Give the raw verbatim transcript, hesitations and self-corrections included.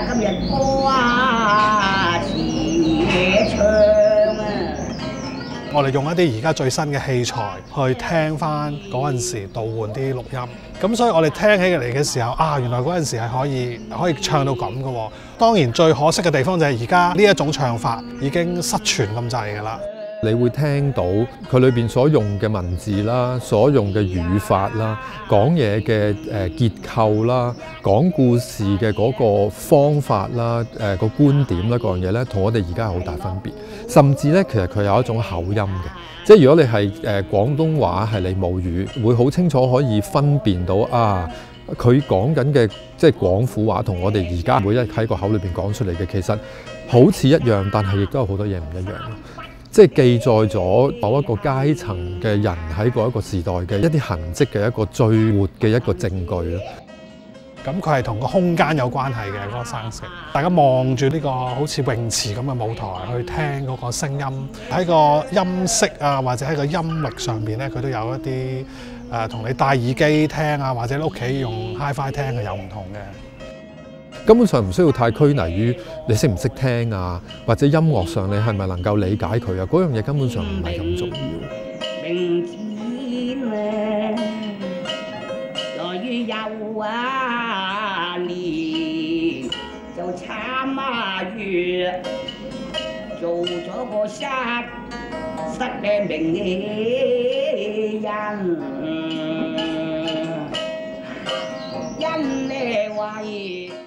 今日花似窗啊！ 我哋用一啲而家最新嘅器材去聽翻嗰陣時倒換啲錄音，咁所以我哋聽起嚟嘅時候啊，原來嗰陣時係可以可以唱到咁嘅喎。當然最可惜嘅地方就係而家呢一種唱法已經失傳咁滯㗎啦。 你會聽到佢裏邊所用嘅文字啦，所用嘅語法啦，講嘢嘅誒結構啦，講故事嘅嗰個方法啦，誒個觀點啦，各樣嘢咧，同我哋而家係好大分別。甚至咧，其實佢有一種口音嘅，即係如果你係誒廣東話係你母語，會好清楚可以分辨到啊，佢講緊嘅即係廣府話同我哋而家每一喺個口裏邊講出嚟嘅，其實好似一樣，但係亦都有好多嘢唔一樣咯。即係記載咗某一個階層嘅人喺嗰一個時代嘅一啲痕跡嘅一個最活嘅一個證據咯。 咁佢係同個空間有關係嘅嗰個生成。大家望住呢個好似泳池咁嘅舞台去聽嗰個聲音，喺個音色啊或者喺個音域上邊咧，佢都有一啲誒同你戴耳機聽啊，或者你屋企用 Hi-Fi 聽係有唔同嘅。 根本上唔需要太拘泥於你識唔識聽啊，或者音樂上你係咪能夠理解佢啊？嗰樣嘢根本上唔係咁重要。 明天啊，來於又啊年，就慘啊月，做咗個失失嘅名人，因你為